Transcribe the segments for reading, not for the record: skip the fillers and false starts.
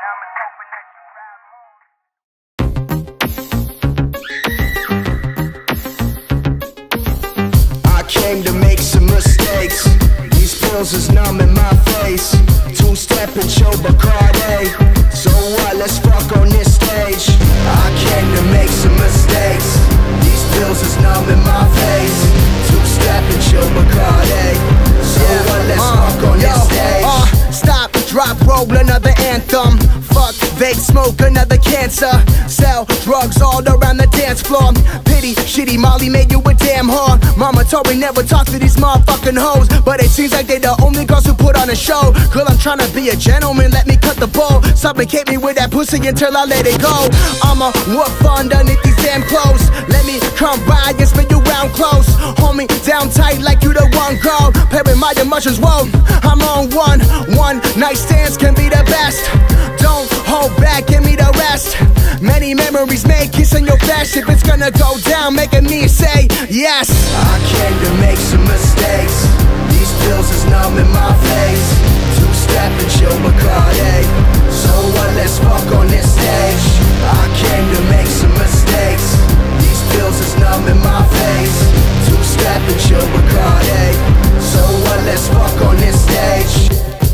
I came to make some mistakes. These pills is numbing my face. Two-step and show Bacardi. So what, let's fuck on this stage. I came to make some mistakes. These pills is numbing my face. Two-step and show Bacardi. So what, let's fuck on this stage. Stop, drop, roll another anthem. Fuck, vape, smoke another cancer. Sell drugs all around the dance floor. Pity, shitty Molly made you a damn whore. Mama told me never talk to these motherfucking hoes, but it seems like they the only girls who put on a show. Girl, I'm tryna be a gentleman, let me cut the ball. Suffocate me with that pussy until I let it go. I'ma work fun underneath these damn clothes. Let me come by and spin you round close. Hold me down tight like you the one girl. Play with my emotions, whoa, I'm on one. One night stands can be the best. Don't hold back, give me the rest. Many memories made, kissing your flesh. If it's gonna go down, making me say yes. I came to make some mistakes. These pills is numbing my face. Two-step and show Bacardi. So what, let's fuck on this stage. I came to make some mistakes. These pills is numbing my face. Two-step and show Bacardi. So what, let's fuck on this stage.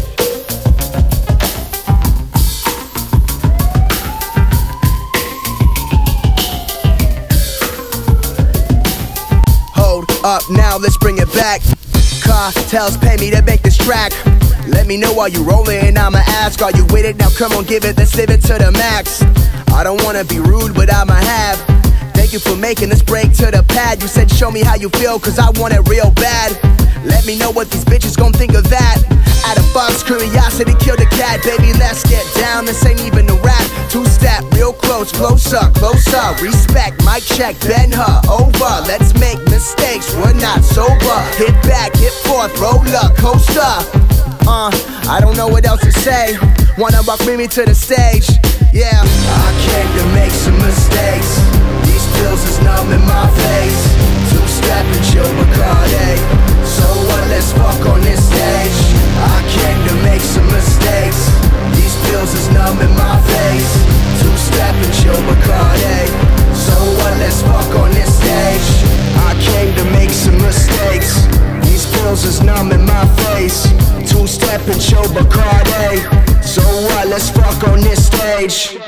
Up now, let's bring it back. Cartels pay me to make this track. Let me know while you rollin', I'ma ask, are you with it? Now come on, give it, let's live it to the max. I don't wanna be rude, but I'ma have. Thank you for making this break to the pad. You said show me how you feel, cause I want it real bad. Let me know what these bitches gon' think of that. Out of box, curiosity killed the cat. Baby, let's get down, this ain't even a rap. Two-step, real close, closer, closer. Respect, mic check, bend her over. Let's make mistakes, we're not sober. Hit back, hit forth, roller coaster. I don't know what else to say. Wanna walk with me to the stage, yeah. I came to make some mistakes. These pills is numbing my face. Two-step and show Bacardi. So what, let's fuck on this stage. I came to make some mistakes. These pills is numbing my face. Two-step and show Bacardi. So what, let's fuck on this stage. I came to make some mistakes. These pills is numbing my face. Two-step and show Bacardi. So what, let's fuck on this stage.